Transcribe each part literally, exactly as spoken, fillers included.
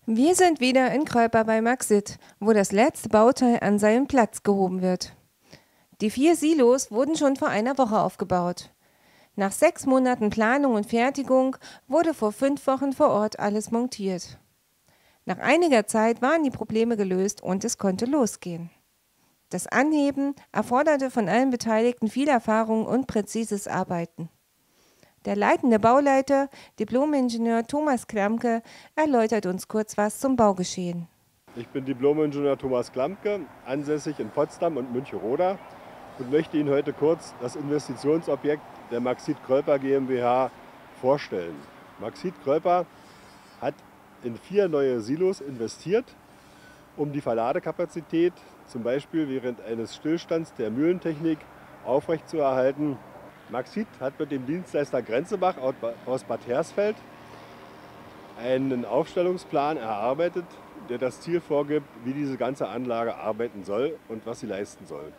Wir sind wieder in Kröper bei Maxit, wo das letzte Bauteil an seinen Platz gehoben wird. Die vier Silos wurden schon vor einer Woche aufgebaut. Nach sechs Monaten Planung und Fertigung wurde vor fünf Wochen vor Ort alles montiert. Nach einiger Zeit waren die Probleme gelöst und es konnte losgehen. Das Anheben erforderte von allen Beteiligten viel Erfahrung und präzises Arbeiten. Der leitende Bauleiter, Diplomingenieur Thomas Klamke, erläutert uns kurz was zum Baugeschehen. Ich bin Diplomingenieur Thomas Klamke, ansässig in Potsdam und Müncheroda und möchte Ihnen heute kurz das Investitionsobjekt der Maxit Kröper GmbH vorstellen. Maxit Kröper hat in vier neue Silos investiert, um die Verladekapazität zum Beispiel während eines Stillstands der Mühlentechnik aufrechtzuerhalten. Maxit hat mit dem Dienstleister Grenzebach aus Bad Hersfeld einen Aufstellungsplan erarbeitet, der das Ziel vorgibt, wie diese ganze Anlage arbeiten soll und was sie leisten soll.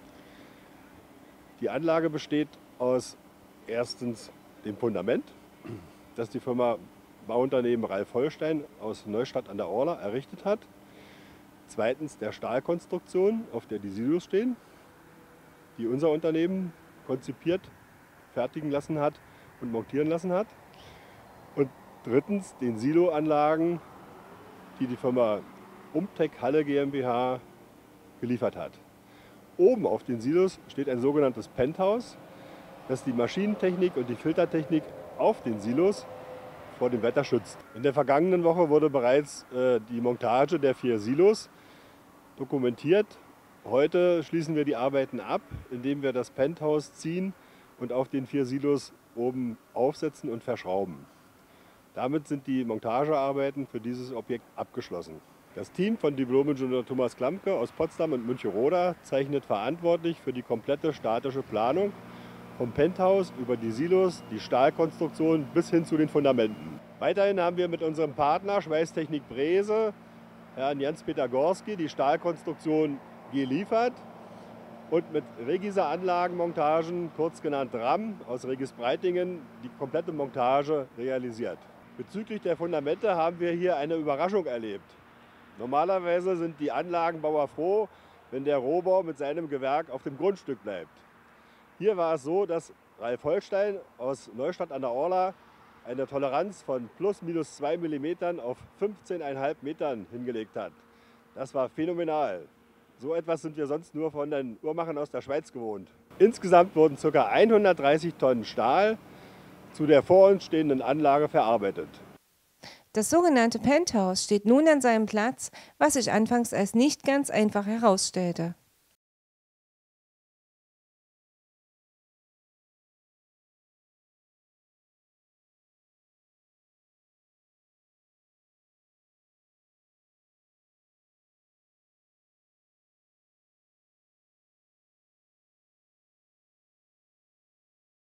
Die Anlage besteht aus erstens dem Fundament, das die Firma Bauunternehmen Ralf Holstein aus Neustadt an der Orla errichtet hat. Zweitens der Stahlkonstruktion, auf der die Silos stehen, die unser Unternehmen konzipiert, fertigen lassen hat und montieren lassen hat. Und drittens den Siloanlagen, die die Firma Umtech Halle GmbH geliefert hat. Oben auf den Silos steht ein sogenanntes Penthouse, das die Maschinentechnik und die Filtertechnik auf den Silos vor dem Wetter schützt. In der vergangenen Woche wurde bereits äh, die Montage der vier Silos dokumentiert. Heute schließen wir die Arbeiten ab, indem wir das Penthouse ziehen und auf den vier Silos oben aufsetzen und verschrauben. Damit sind die Montagearbeiten für dieses Objekt abgeschlossen. Das Team von Diplom-Ingenieur Thomas Klamke aus Potsdam und Müncheroda zeichnet verantwortlich für die komplette statische Planung vom Penthouse über die Silos, die Stahlkonstruktion bis hin zu den Fundamenten. Weiterhin haben wir mit unserem Partner Schweißtechnik Brese, Herrn Jens-Peter Gorski, die Stahlkonstruktion geliefert und mit Regiser Anlagenmontagen, kurz genannt RAM, aus Regis Breitingen, die komplette Montage realisiert. Bezüglich der Fundamente haben wir hier eine Überraschung erlebt. Normalerweise sind die Anlagenbauer froh, wenn der Rohbau mit seinem Gewerk auf dem Grundstück bleibt. Hier war es so, dass Ralf Holstein aus Neustadt an der Orla eine Toleranz von plus minus zwei Millimetern auf fünfzehn Komma fünf Metern hingelegt hat. Das war phänomenal. So etwas sind wir sonst nur von den Uhrmachern aus der Schweiz gewohnt. Insgesamt wurden ca. hundertdreißig Tonnen Stahl zu der vor uns stehenden Anlage verarbeitet. Das sogenannte Penthouse steht nun an seinem Platz, was sich anfangs als nicht ganz einfach herausstellte.